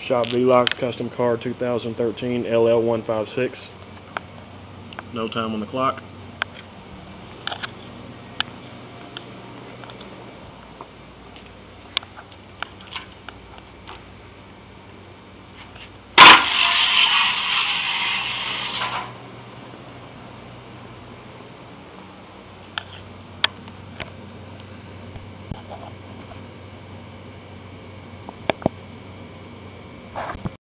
Shop V-Locks Custom Car 2013 LL156. No time on the clock.